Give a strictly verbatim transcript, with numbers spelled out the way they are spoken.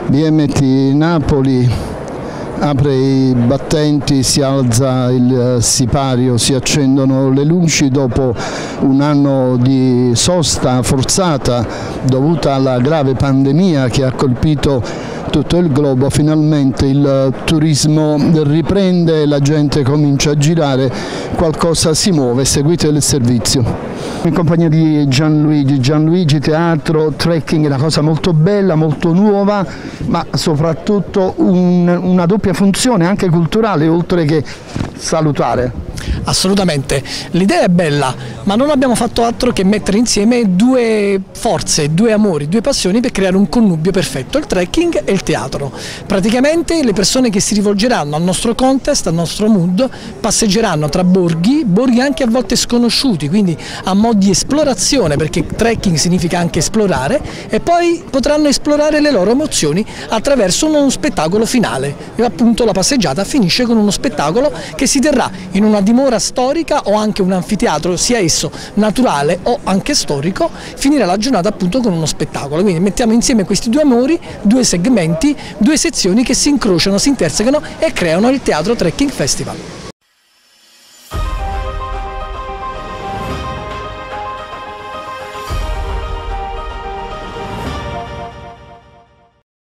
B M T Napoli apre i battenti, si alza il sipario, si accendono le luci dopo un anno di sosta forzata dovuta alla grave pandemia che ha colpito tutto il globo. Finalmente il turismo riprende, la gente comincia a girare, qualcosa si muove. Seguite il servizio. In compagnia di Gianluigi, Gianluigi teatro, trekking è una cosa molto bella, molto nuova, ma soprattutto un, una doppia funzione anche culturale oltre che salutare. Assolutamente, l'idea è bella, ma non abbiamo fatto altro che mettere insieme due forze, due amori, due passioni per creare un connubio perfetto, il trekking e il teatro. Praticamente le persone che si rivolgeranno al nostro contest, al nostro mood, passeggeranno tra borghi, borghi anche a volte sconosciuti, quindi a mo' di esplorazione, perché trekking significa anche esplorare, e poi potranno esplorare le loro emozioni attraverso uno spettacolo finale. E appunto la passeggiata finisce con uno spettacolo che si terrà in una dimora storica o anche un anfiteatro, sia esso naturale o anche storico. Finirà la giornata appunto con uno spettacolo, quindi mettiamo insieme questi due amori, due segmenti, due sezioni che si incrociano, si intersecano e creano il Teatro Trekking Festival.